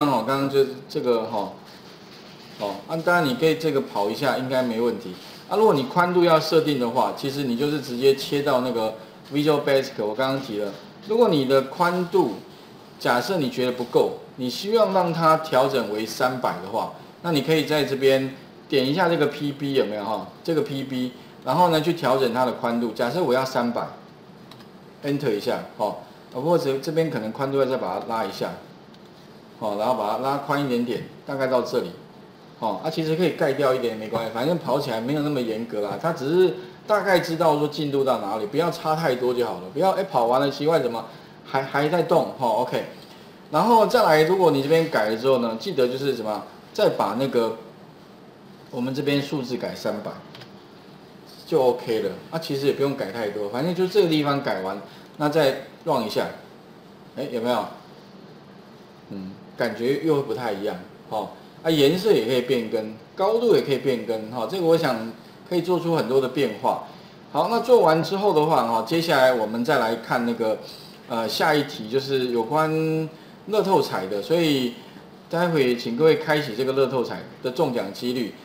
刚刚就是这个当然你可以这个跑一下，应该没问题。如果你宽度要设定的话，其实你就是直接切到那个 Visual Basic， 我刚刚提了，如果你的宽度假设你觉得不够，你希望让它调整为300的话，那你可以在这边点一下这个 PB 有没有这个 PB， 然后呢去调整它的宽度。假设我要300，Enter 一下或者这边可能宽度要再把它拉一下，然后把它拉宽一点点，大概到这里。其实可以盖掉一点也没关系，反正跑起来没有那么严格啦。它只是大概知道说进度到哪里，不要差太多就好了。不要跑完了奇怪怎么还在动OK。然后再来，如果你这边改了之后呢，记得就是什么，再把那个我们这边数字改300就 OK 了。其实也不用改太多，反正就这个地方改完，那再 run 一下，有没有？感觉又不太一样颜色也可以变更，高度也可以变更这个我想可以做出很多的变化。好，那做完之后的话接下来我们再来看那个下一题，就是有关乐透彩的，所以待会请各位开启这个乐透彩的中奖几率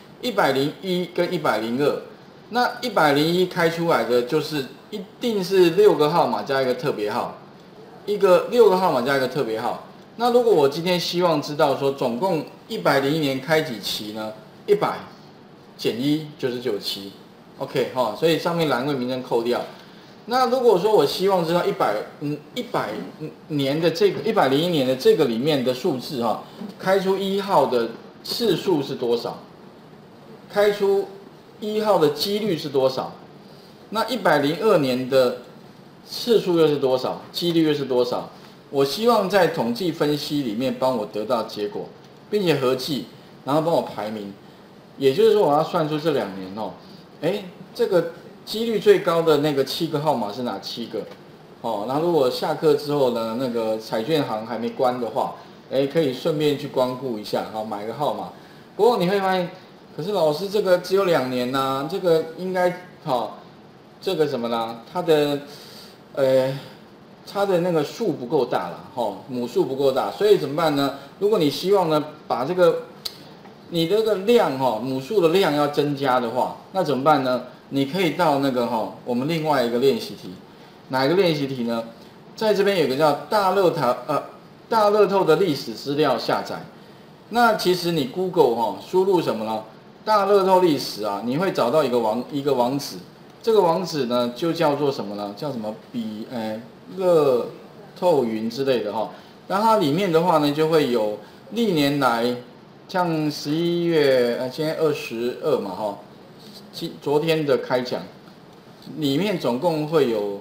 101跟102。那101开出来的就是一定是6个号码加一个特别号，6个号码加一个特别号。那如果我今天希望知道说总共101年开几期呢？100减1就是97 ，OK 所以上面栏位名称扣掉。那如果说我希望知道100年的这个101年的这个里面的数字开出1号的次数是多少？开出1号的几率是多少？那102年的次数又是多少？几率又是多少？我希望在统计分析里面帮我得到结果，并且合计，然后帮我排名。也就是说，我要算出这2年这个几率最高的那个7个号码是哪7个？那如果下课之后呢，那个彩券行还没关的话，可以顺便去光顾一下，买个号码。不过你会发现，可是老师这个只有2年呐，这个应该这个什么呢？它的那个数不够大了，母数不够大，所以怎么办呢？如果你希望呢把这个你这个量母数的量要增加的话，那怎么办呢？你可以到那个我们另外一个练习题，哪一个练习题呢？在这边有个叫大乐透的历史资料下载。那其实你 Google 输入什么呢？大乐透历史你会找到一个网址，这个网址呢就叫做什么呢？叫什么乐透云之类的那它里面的话呢就会有历年来，像11月今天22嘛昨天的开奖里面总共会有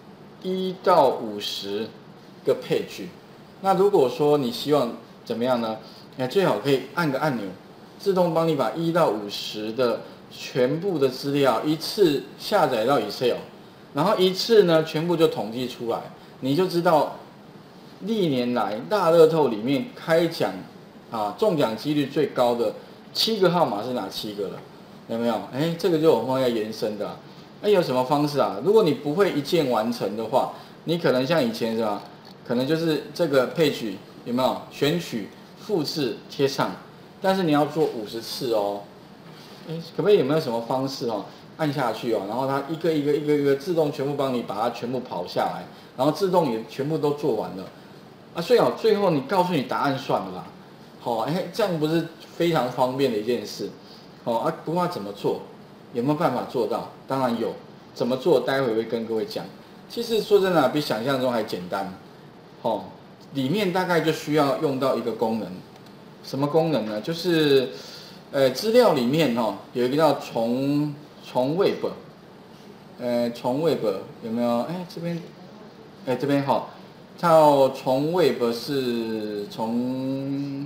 1到50个page。那如果说你希望怎么样呢？最好可以按个按钮，自动帮你把1到50的全部的资料一次下载到 Excel， 然后一次呢全部就统计出来，你就知道历年来大乐透里面开奖中奖几率最高的7个号码是哪7个了？有没有？这个就我们要延伸的有什么方式如果你不会一键完成的话，你可能像以前是吧？可能就是这个page有没有选取、复制、贴上，但是你要做50次可不可以有没有什么方式按下去然后它一个一个自动全部帮你把它全部跑下来，然后自动也全部都做完了最后你告诉你答案算了啦，这样不是非常方便的一件事不过怎么做？有没有办法做到？当然有，怎么做？待会会跟各位讲。其实说真的比想象中还简单里面大概就需要用到一个功能，什么功能呢？就是资料里面有一个叫从 Web， 从 Web 有没有？这边这边叫从 Web 是从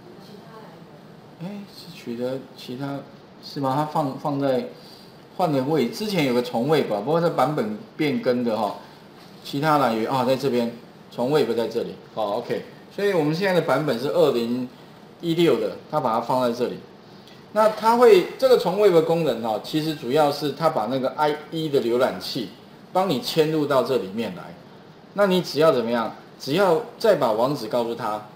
是取得其他是吗？它放在换个位，之前有个从 Web 不过这版本变更的其他栏有在这边从 Web 在这里OK， 所以我们现在的版本是2016的，它把它放在这里。那它会这个从 Web 功能其实主要是它把那个 IE 的浏览器帮你嵌入到这里面来。那你只要怎么样？只要再把网址告诉他，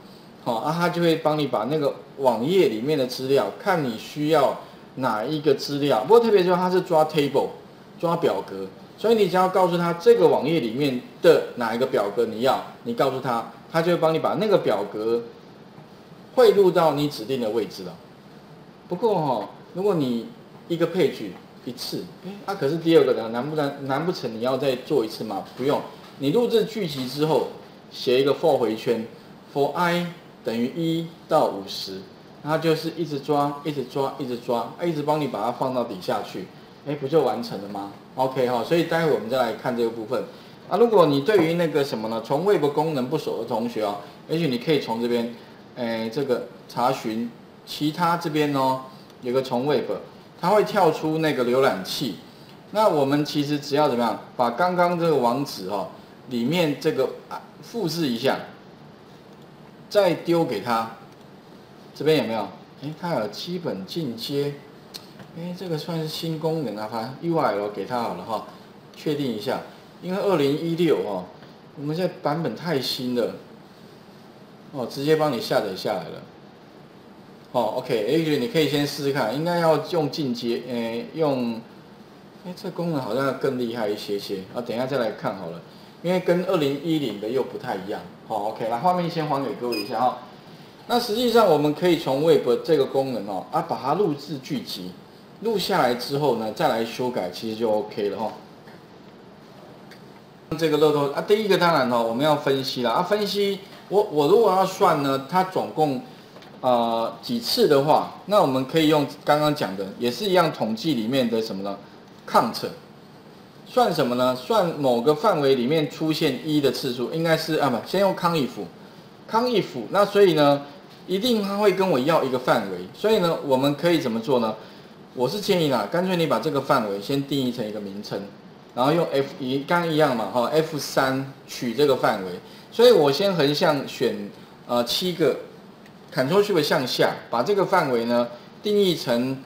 好啊，它就会帮你把那个网页里面的资料，看你需要哪一个资料。不过特别说它是抓 table， 抓表格，所以你只要告诉他这个网页里面的哪一个表格你要，你告诉他，他就会帮你把那个表格汇入到你指定的位置了。不过如果你一个page一次，可是第二个呢，难不成你要再做一次吗？不用，你录制剧集之后，写一个 for 回圈 ，for i 等于1到50，它就是一直抓，一直抓，一直抓，一直帮你把它放到底下去，不就完成了吗 ？OK 所以待会我们再来看这个部分。如果你对于那个什么呢，从 Web 功能不熟的同学也许你可以从这边，这个查询其他这边有个从 Web， 它会跳出那个浏览器。那我们其实只要怎么样，把刚刚这个网址里面这个复制一下。再丢给他，这边有没有？它有基本进阶，这个算是新功能反正 URL 给他好了确定一下，因为2016我们现在版本太新了，直接帮你下载下来了。OK， 你可以先试试看，应该要用进阶，这功能好像要更厉害一些，等一下再来看好了。因为跟2010的又不太一样，OK， 来画面先还给各位一下那实际上我们可以从 Web 这个功能把它录制剧集，录下来之后呢，再来修改，其实就 OK 了这个漏洞第一个当然我们要分析啦分析我如果要算呢，它总共几次的话，那我们可以用刚刚讲的，也是一样统计里面的什么呢 ？count。算什么呢？算某个范围里面出现1的次数，应该是先用CONIF，那所以呢，一定它会跟我要一个范围，所以呢，我们可以怎么做呢？我是建议干脆你把这个范围先定义成一个名称，然后用 F1， 刚刚一样嘛，F3 取这个范围，所以我先横向选7个 ，Ctrl+Shift 向下，把这个范围呢定义成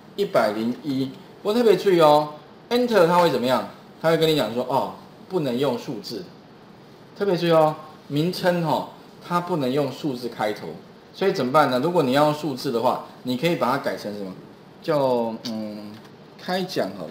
101，不过特别注意Enter 它会怎么样？他会跟你讲说不能用数字，特别注意名称它不能用数字开头，所以怎么办呢？如果你要用数字的话，你可以把它改成什么？叫开讲好了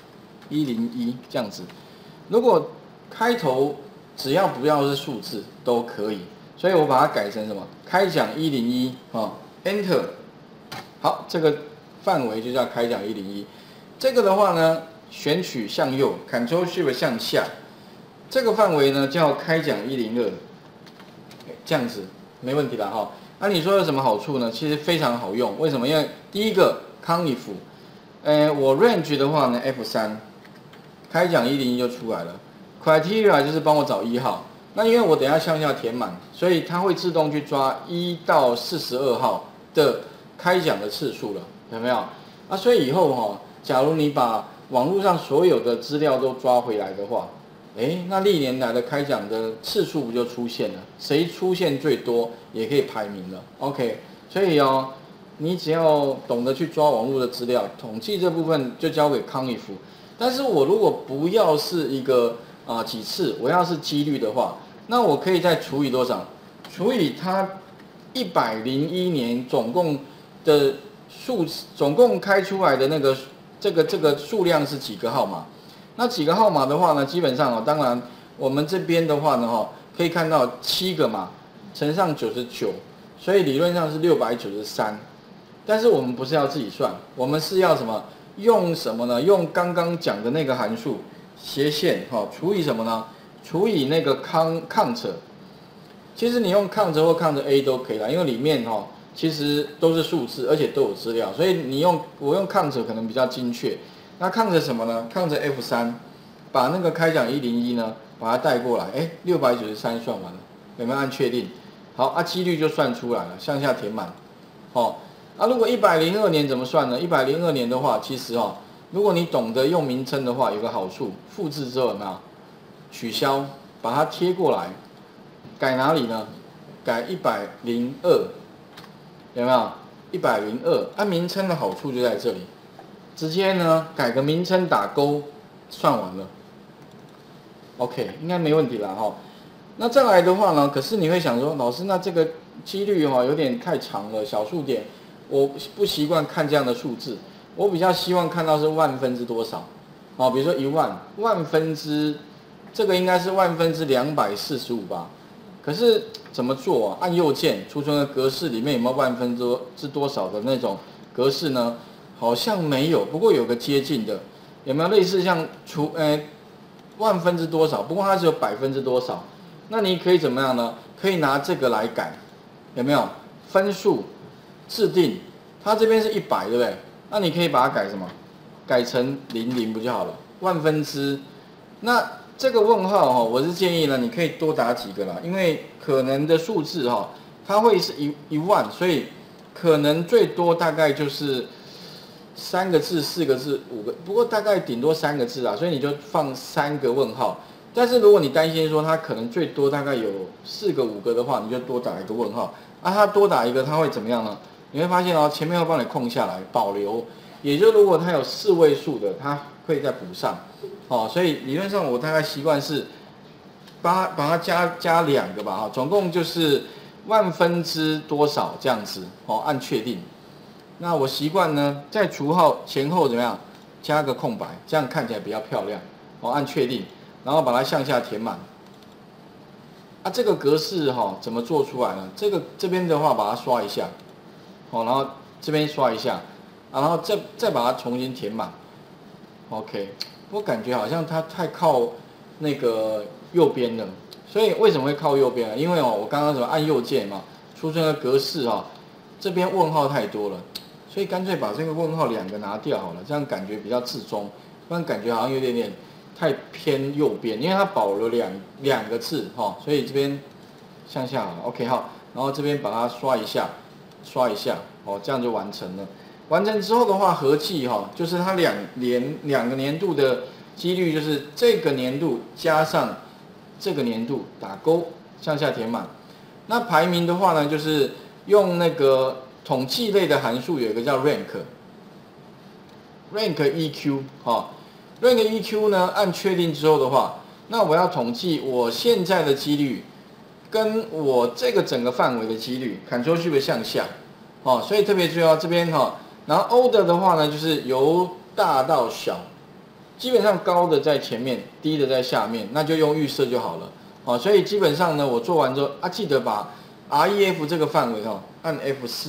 ，101这样子。如果开头只要不要是数字都可以，所以我把它改成什么？开讲101Enter， 好，这个范围就叫开讲101。这个的话呢？选取向右 ，Ctrl+Shift 向下，这个范围呢叫开讲102，这样子没问题啦那你说有什么好处呢？其实非常好用，为什么？因为第一个 CONIF， 我 range 的话呢 F3， 开讲101就出来了 ，criteria 就是帮我找1号，那因为我等一下向下填满，所以它会自动去抓1到42号的开讲的次数了，有没有？所以以后假如你把网络上所有的资料都抓回来的话，那历年来的开讲的次数不就出现了？谁出现最多也可以排名了。OK， 所以你只要懂得去抓网络的资料，统计这部分就交给CONIF。但是我如果不要是一个几次，我要是几率的话，那我可以再除以多少？除以它101年总共的总共开出来的那个。这个数量是几个号码？那几个号码的话呢，基本上当然我们这边的话呢可以看到7个嘛，乘上99，所以理论上是693。但是我们不是要自己算，我们是要什么？用什么呢？用刚刚讲的那个函数斜线除以什么呢？除以那个count。其实你用 count 或 count A 都可以啦，因为里面其实都是数字，而且都有资料，所以我用 count 可能比较精确。那 count 什么呢 ？count F3， 把那个开讲101呢，把它带过来，693算完了，有没有按确定？好几率就算出来了，向下填满。如果102年怎么算呢？102年的话，其实如果你懂得用名称的话，有个好处，复制之后有没有？取消，把它贴过来，改哪里呢？改102。有没有102？名称的好处就在这里，直接呢改个名称打勾，算完了。OK， 应该没问题啦那再来的话呢，可是你会想说，老师，那这个几率哈有点太长了，小数点，我不习惯看这样的数字，我比较希望看到是万分之多少，哦，比如说10000，万分之，这个应该是万分之245吧，可是怎么做啊？按右键储存的格式里面有没有万分之多少的那种格式呢？好像没有，不过有个接近的，有没有类似像万分之多少？不过它只有百分之多少，那你可以怎么样呢？可以拿这个来改，有没有？分数制定，它这边是100，对不对？那你可以把它改什么？改成00不就好了？万分之，那这个问号哈，我是建议呢，你可以多打几个啦，因为可能的数字哈，它会是一万，所以可能最多大概就是3个字、4个字、5个，不过大概顶多3个字啊，所以你就放3个问号。但是如果你担心说它可能最多大概有4个、5个的话，你就多打一个问号。啊，它多打一个，它会怎么样呢？你会发现哦，前面会帮你空下来，保留。也就如果它有4位数的，它会再补上。哦，所以理论上我大概习惯是把它加2个吧，哈，总共就是万分之多少这样子，哦，按确定。那我习惯呢，在除号前后怎么样，加个空白，这样看起来比较漂亮。哦，按确定，然后把它向下填满。啊，这个格式哈，怎么做出来呢？这边的话，把它刷一下，好，然后这边刷一下，然后再把它重新填满。OK， 我感觉好像它太靠那个右边了，所以为什么会靠右边呢？因为哦，我刚刚怎么按右键嘛，储存的格式哈，这边问号太多了。所以干脆把这个问号2个拿掉好了，这样感觉比较自中，不然感觉好像有点太偏右边，因为它保留两个字哈，所以这边向下好 OK 好，然后这边把它刷一下，哦，这样就完成了。完成之后的话，合计哈，就是它两个年度的几率，就是这个年度加上这个年度打勾，向下填满。那排名的话呢，就是用那个统计类的函数有一个叫 rank EQ 哈，rank EQ 呢按确定之后的话，那我要统计我现在的几率跟我这个整个范围的几率 ，Ctrl Shift 向下，哦，所以特别注意哦这边哈，然后 order 的话呢就是由大到小，基本上高的在前面，低的在下面，那就用预设就好了，哦，所以基本上呢我做完之后啊，记得把 REF 这个范围哈按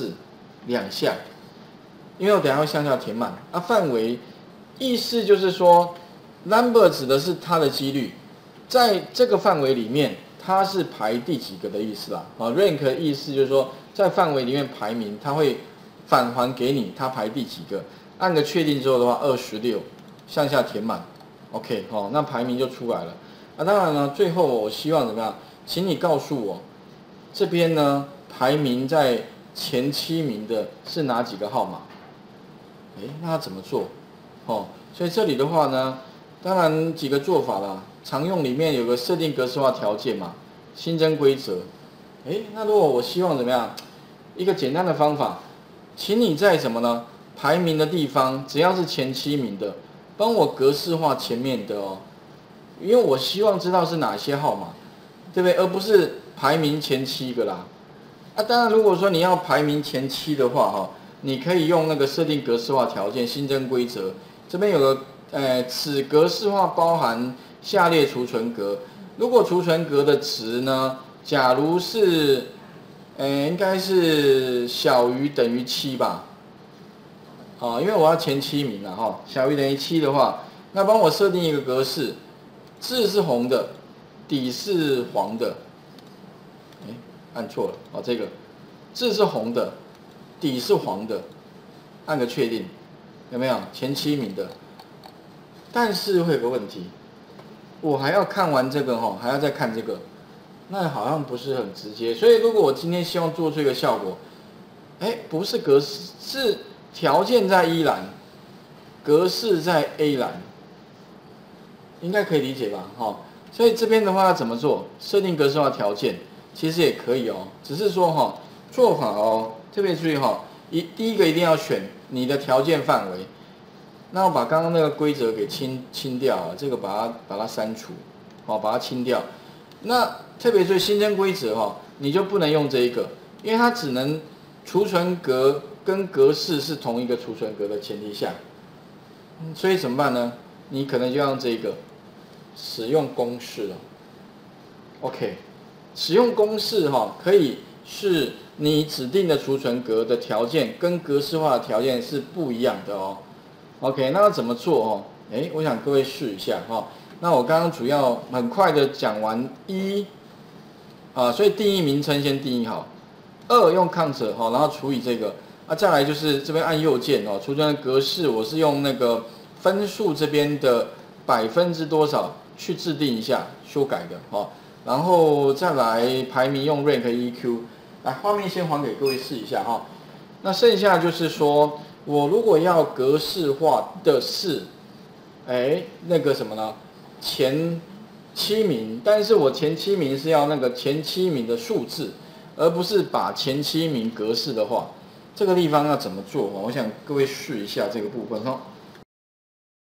F4。2下，因为我等下会向下填满。啊，范围意思就是说 ，number 指的是它的几率，在这个范围里面，它是排第几个的意思啦。啊 ，rank 的意思就是说，在范围里面排名，它会返还给你它排第几个。按个确定之后的话，26向下填满 ，OK， 哦，那排名就出来了。啊，当然呢，最后我希望怎么样？请你告诉我，这边呢排名在前7名的是哪几个号码？那要怎么做？哦，所以这里的话呢，当然几个做法啦。常用里面有个设定格式化条件嘛，新增规则。那如果我希望怎么样？一个简单的方法，请你在什么呢？排名的地方，只要是前7名的，帮我格式化前面的哦，因为我希望知道是哪些号码，对不对？而不是排名前7个啦。啊，当然，如果说你要排名前7的话，哈，你可以用那个设定格式化条件新增规则，这边有个此格式化包含下列储存格，如果储存格的值呢，假如是应该是小于等于7吧，啊，因为我要前7名了哈，小于等于7的话，那帮我设定一个格式，字是红的，底是黄的。按错了哦，这个字是红的，底是黄的，按个确定，有没有前7名的？但是会有个问题，我还要看完这个哈，还要再看这个，那好像不是很直接。所以如果我今天希望做出一个效果，不是格式，是条件在一栏，格式在 A 栏，应该可以理解吧？哈，所以这边的话要怎么做？设定格式化条件。其实也可以哦，只是说哈，做法哦，特别注意哈，第一个一定要选你的条件范围。那我把刚刚那个规则给清掉啊，这个把它删除，把它清掉。那特别注意新增规则哈，你就不能用这一个， 因为它只能储存格跟格式是同一个储存格的前提下，所以怎么办呢？你可能就用这个使用公式了。OK， 使用公式可以是你指定的储存格的条件跟格式化的条件是不一样的哦。OK， 那要怎么做哦？我想各位试一下哈。那我刚刚主要很快的讲完所以定义名称先定义好。2用 count 然后除以这个再来就是这边按右键储存的格式我是用那个分数这边的%多少去制定一下修改的然后再来排名用 rank EQ， 来画面先还给各位试一下那剩下就是说我如果要格式化的是那个什么呢？前7名，但是我前7名是要那个前7名的数字，而不是把前7名格式的话，这个地方要怎么做？我想各位试一下这个部分